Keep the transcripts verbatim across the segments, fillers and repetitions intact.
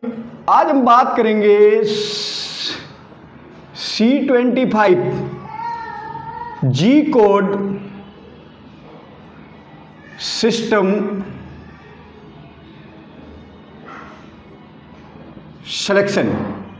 आज हम बात करेंगे C twenty five G code system selection.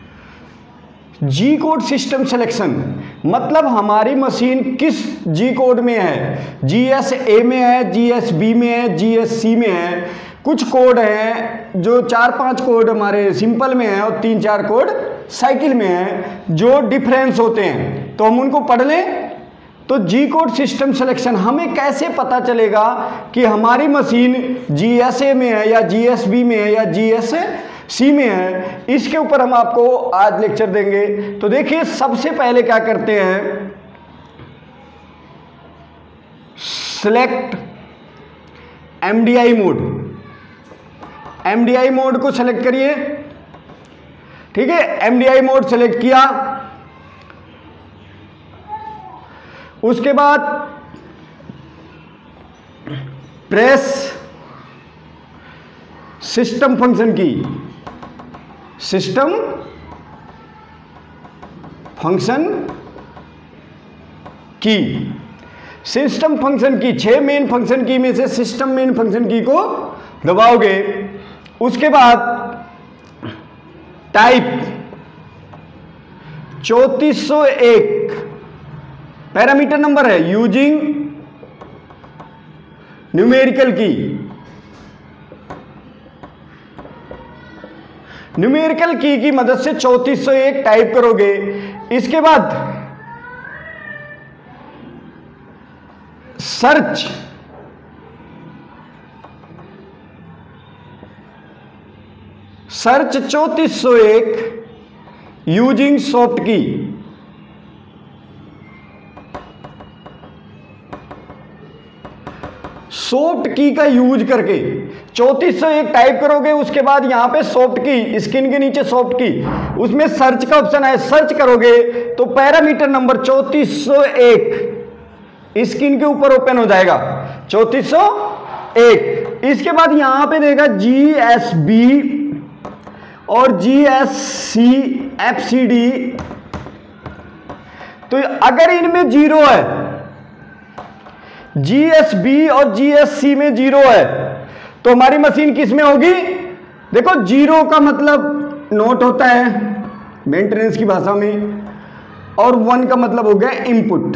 G code system selection मतलब हमारी मशीन किस जी कोड में है, जी एस ए में है, जी एस बी में है, जी एस सी में है। कुछ कोड हैं जो चार पांच कोड हमारे सिंपल में है और तीन चार कोड साइकिल में है जो डिफरेंस होते हैं, तो हम उनको पढ़ लें। तो जी कोड सिस्टम सिलेक्शन हमें कैसे पता चलेगा कि हमारी मशीन जी एस ए में है या जी एस बी में है या जी एस सी में है, इसके ऊपर हम आपको आज लेक्चर देंगे। तो देखिए सबसे पहले क्या करते हैं, select M D I mode. M D I mode को सेलेक्ट करिए, ठीक है। M D I mode select किया, उसके बाद press system function key, system function key system function key छह मेन फंक्शन की में से सिस्टम मेन फंक्शन की को दबाओगे। उसके बाद टाइप चौंतीस सौ एक पैरामीटर नंबर है, using numerical key. Numerical key की मदद से चौंतीस सौ एक टाइप करोगे। इसके बाद सर्च सर्च चौंतीस सौ एक यूजिंग सॉफ्ट की। सॉफ्ट की का यूज करके चौंतीस सौ एक टाइप करोगे। उसके बाद यहां पे सॉफ्ट की, स्क्रीन के नीचे सॉफ्ट की, उसमें सर्च का ऑप्शन है, सर्च करोगे तो पैरामीटर नंबर चौंतीस सौ एक स्क्रीन के ऊपर ओपन हो जाएगा, चौंतीस सौ एक। इसके बाद यहां पे देगा जी एस बी और G S C F C D. तो अगर इनमें जीरो है, जी एस बी और जी एस सी में जीरो है, तो हमारी मशीन किस में होगी? देखो जीरो का मतलब नोट होता है मेंटेनेंस की भाषा में, और वन का मतलब हो गया इनपुट।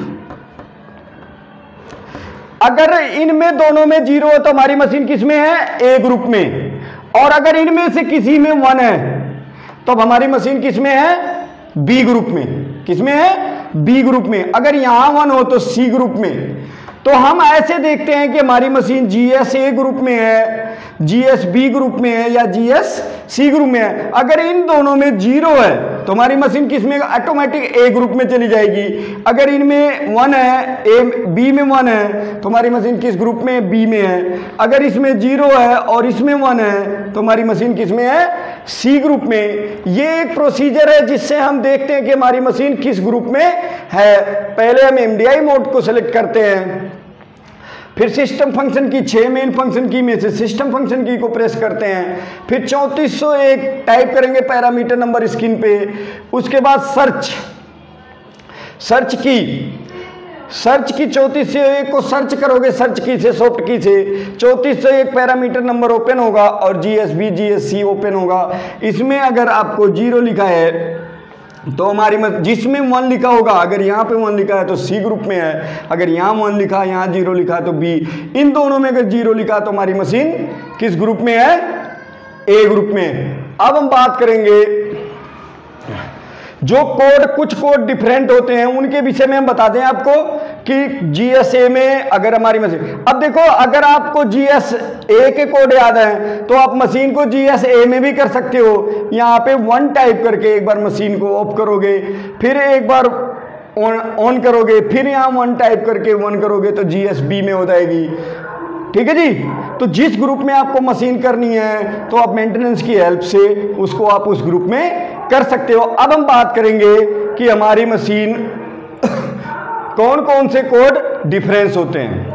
अगर इनमें दोनों में जीरो है तो हमारी मशीन किस में है? ए ग्रुप में। और अगर इनमें से किसी में वन है तो अब हमारी मशीन किस में है? बी ग्रुप में। किस में है? बी ग्रुप में। अगर यहां वन हो तो सी ग्रुप में। तो हम ऐसे देखते हैं कि हमारी machine G S A group में है, जी एस बी ग्रुप में है या जी एस सी ग्रुप में है। अगर इन दोनों में जीरो है तो हमारी मशीन किस में? ऑटोमेटिक ए ग्रुप में चली जाएगी। अगर इनमें वन है, ए बी में वन है, तो हमारी मशीन किस ग्रुप में? बी में है। अगर इसमें जीरो है और इसमें वन है तो हमारी मशीन किस में है? सी ग्रुप में। ये एक प्रोसीजर है जिससे हम देखते हैं कि हमारी मशीन किस ग्रुप में है। पहले हम एम डी आई मोड को सिलेक्ट करते हैं, फिर सिस्टम फंक्शन की छह मेन फंक्शन की में से सिस्टम फंक्शन की को प्रेस करते हैं, फिर चौंतीस सौ एक टाइप करेंगे पैरामीटर नंबर स्क्रीन पे। उसके बाद सर्च सर्च की सर्च की चौंतीस सौ एक को सर्च करोगे, सर्च की से सॉफ्ट की से चौंतीस सौ एक पैरामीटर नंबर ओपन होगा और G S B G S C open होगा। इसमें अगर आपको जीरो लिखा है तो हमारी मत जिसमें वन लिखा होगा, अगर यहाँ पे वन लिखा है तो सी ग्रुप में है, अगर यहाँ वन लिखा है, यहाँ जीरो लिखा है तो बी। इन दोनों में अगर जीरो लिखा है तो हमारी मशीन किस ग्रुप में है? ए ग्रुप में। अब हम बात करेंगे जो कोड, कुछ कोड डिफरेंट होते हैं उनके विषय में हम बता दें आपको कि जी एस ए में अगर हमारी मशीन, अब देखो अगर आपको जी एस ए के कोड याद है तो आप मशीन को जी एस ए में भी कर सकते हो। यहाँ पे वन टाइप करके एक बार मशीन को ऑफ करोगे, फिर एक बार ऑन ऑन करोगे, फिर यहाँ वन टाइप करके वन करोगे तो जी एस बी में हो जाएगी। ठीक है जी। तो जिस ग्रुप में आपको मशीन करनी है तो आप मेंटेनेंस की हेल्प से उसको आप उस ग्रुप में कर सकते हो। अब हम बात करेंगे कि हमारी मशीन कौन कौन से कोड डिफरेंस होते हैं।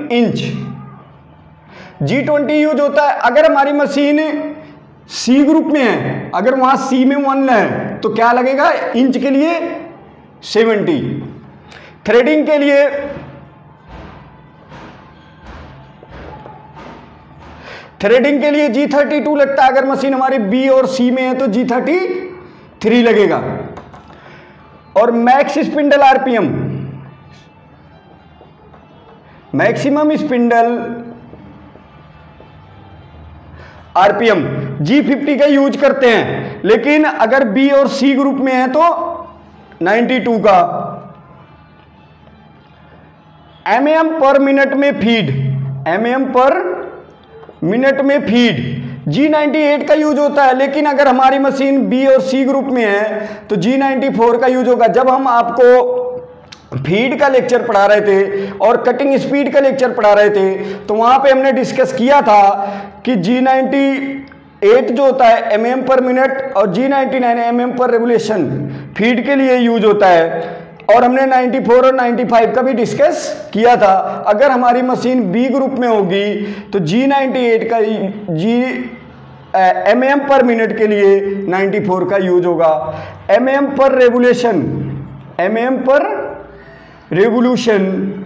इंच। जी ट्वेंटी यूज होता है अगर हमारी मशीन सी ग्रुप में है, अगर वहां सी में वन है तो क्या लगेगा इंच के लिए सेवेंटी। थ्रेडिंग के लिए थ्रेडिंग के लिए जी थर्टी टू लगता है, अगर मशीन हमारी बी और सी में है तो जी थर्टी थ्री लगेगा। और max spindle RPM, maximum spindle RPM G fifty का यूज करते हैं, लेकिन अगर बी और सी ग्रुप में है तो नाइंटी टू का। एमएम पर मिनट में फीड, एमएम पर मिनट में फीड जी नाइंटी एट का यूज होता है, लेकिन अगर हमारी मशीन बी और सी ग्रुप में है तो जी नाइंटी फोर का यूज होगा। जब हम आपको फीड का लेक्चर पढ़ा रहे थे और कटिंग स्पीड का लेक्चर पढ़ा रहे थे तो वहां पे हमने डिस्कस किया था कि जी नाइंटी एट जो होता है एमएम पर मिनट और G ninety nine mm per revolution feed के लिए यूज होता है। और हमने नाइंटी फोर और नाइंटी फाइव का भी डिस्कस किया था। अगर हमारी मशीन बी ग्रुप में होगी तो जी नाइंटी एट का जी एमएम पर मिनट के लिए नाइंटी फोर का यूज होगा। Mm per revolution, mm per revolution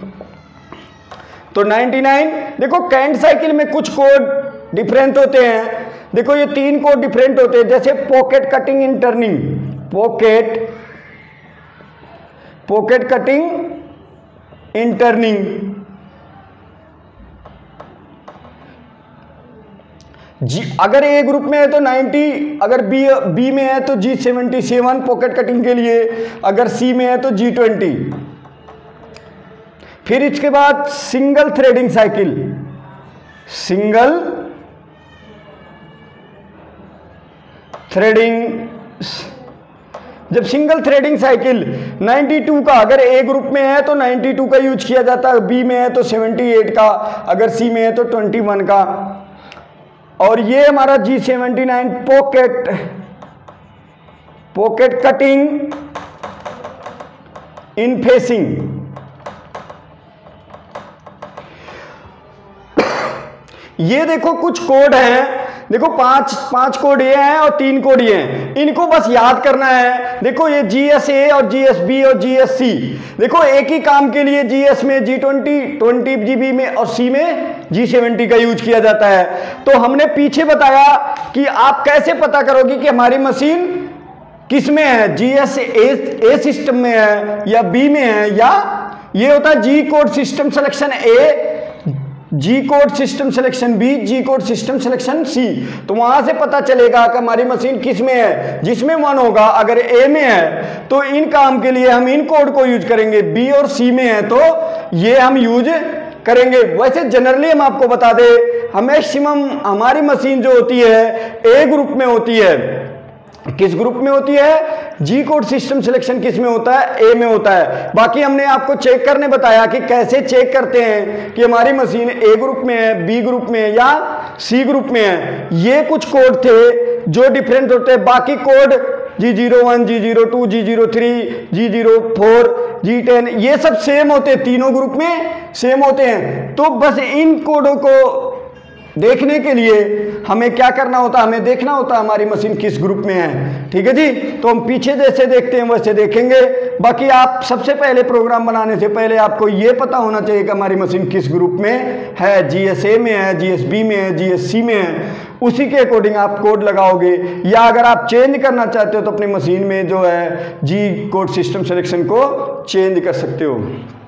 तो नाइंटी नाइन। देखो कैंट साइकिल में कुछ कोड डिफरेंट होते हैं। देखो ये तीन कोड डिफरेंट होते हैं, जैसे pocket cutting in turning, pocket pocket cutting in turning. G अगर ए ग्रुप में है तो नाइंटी, अगर बी बी में है तो G seventy seven pocket cutting के लिए, अगर सी में है तो जी ट्वेंटी। फिर इसके बाद single threading cycle, single threading, जब single threading cycle ninety two का अगर ए ग्रुप में है तो नाइंटी टू का यूज किया जाता है, बी में है तो सेवेंटी एट का, अगर सी में है तो ट्वेंटी वन का। और ये हमारा G seventy nine pocket pocket cutting in facing. ये देखो कुछ कोड हैं, देखो पांच पांच कोड ये हैं और तीन कोड ये हैं, इनको बस याद करना है। देखो ये जी एस ए और जी एस बी और जी एस सी, देखो एक ही काम के लिए जी एस में G twenty twenty G B में और सी में जी सेवेंटी का यूज किया जाता है। तो हमने पीछे बताया कि आप कैसे पता करोगे कि हमारी मशीन किस में है, जी एस ए सिस्टम में है या बी में है, या ये होता है G code system selection A, G code system selection B, G code system selection C. तो वहां से पता चलेगा कि हमारी मशीन किस में है, जिसमें वन होगा। अगर ए में है तो इन काम के लिए हम इन कोड को यूज करेंगे, बी और सी में है तो ये हम यूज करेंगे। वैसे जनरली हम आपको बता दें, हम मैक्सिमम हमारी मशीन जो होती है ए ग्रुप में होती है। किस ग्रुप में होती है? जी कोड सिस्टम सिलेक्शन किस में होता है? ए में होता है। बाकी हमने आपको चेक करने बताया कि कैसे चेक करते हैं कि हमारी मशीन ए ग्रुप में है, बी ग्रुप में है या सी ग्रुप में है। ये कुछ कोड थे जो डिफरेंट होते हैं। बाकी code G zero one, G zero two, G zero three, G zero four, G ten, ये सब सेम होते हैं, तीनों ग्रुप में सेम होते हैं। तो बस इन कोडों को देखने के लिए हमें क्या करना होता है, हमें देखना होता है हमारी मशीन किस ग्रुप में है। ठीक है जी, तो हम पीछे जैसे देखते हैं वैसे देखेंगे। बाकी आप सबसे पहले प्रोग्राम बनाने से पहले आपको ये पता होना चाहिए कि हमारी मशीन किस ग्रुप में है, जी एस ए में है, जी एस बी में है, जी एस सी में है। उसी के अकॉर्डिंग आप कोड लगाओगे, या अगर आप चेंज करना चाहते हो तो अपनी मशीन में जो है जी कोड सिस्टम सिलेक्शन को चेंज कर सकते हो।